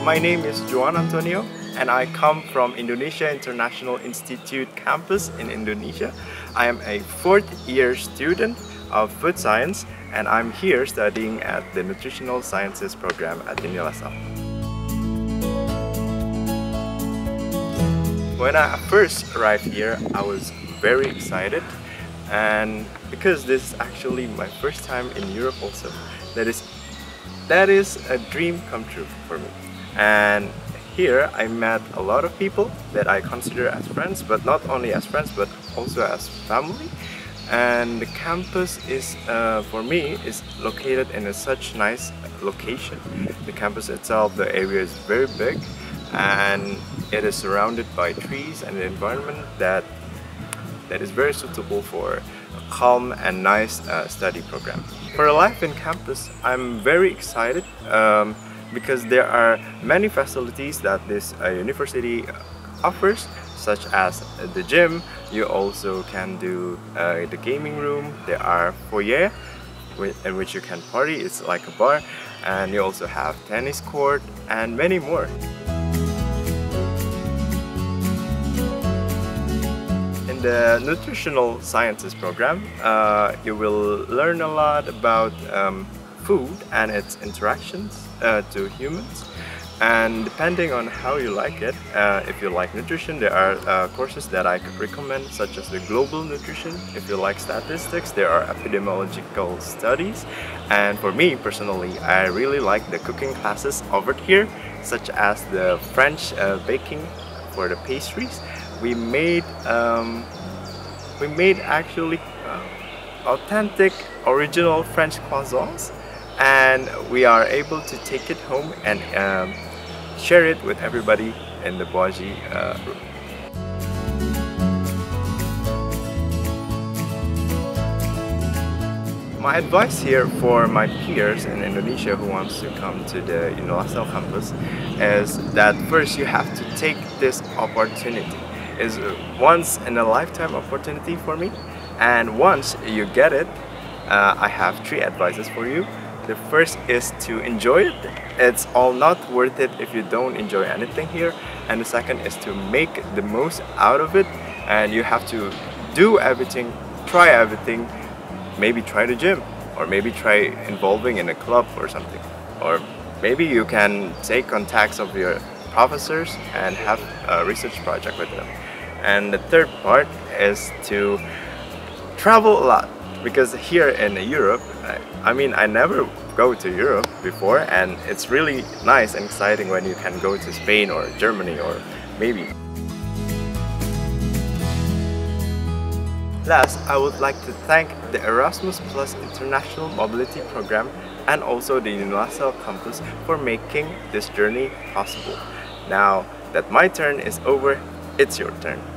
My name is Juan and I come from Indonesia International Institute campus in Indonesia. I am a fourth-year student of food science and I'm here studying at the Nutritional Sciences program at UniLaSalle. When I first arrived here, I was very excited, and because this is actually my first time in Europe also, that is a dream come true for me. And here I met a lot of people that I consider as friends, but not only as friends but also as family. And the campus is, for me, is located in such nice location. The campus itself, the area is very big and it is surrounded by trees and an environment that is very suitable for a calm and nice study program. For a life in campus, I'm very excited because there are many facilities that this university offers, such as the gym. You also can do the gaming room. There are foyer in which you can party. It's like a bar, and you also have tennis court and many more. In the Nutritional Sciences program, you will learn a lot about food and its interactions to humans. And depending on how you like it, if you like nutrition, there are courses that I could recommend, such as the global nutrition. If you like statistics, there are epidemiological studies. And for me personally, I really like the cooking classes offered here, such as the French baking for the pastries. We made actually authentic, original French croissants, and we are able to take it home and share it with everybody in the Beauvais room. My advice here for my peers in Indonesia who wants to come to the UniLaSalle campus is that first you have to take this opportunity. It's a once in a lifetime opportunity for me, and once you get it, I have 3 advices for you. The first is to enjoy it. It's all not worth it if you don't enjoy anything here. And the second is to make the most out of it, and you have to do everything, try everything. Maybe try the gym, or maybe try involving in a club or something, or maybe you can take contacts of your professors and have a research project with them. And the third part is to travel a lot, because here in Europe, I mean, I never go to Europe before, and it's really nice and exciting when you can go to Spain or Germany or maybe. Last, I would like to thank the Erasmus International Mobility Program and also the UniLaSalle campus for making this journey possible. Now that my turn is over, it's your turn.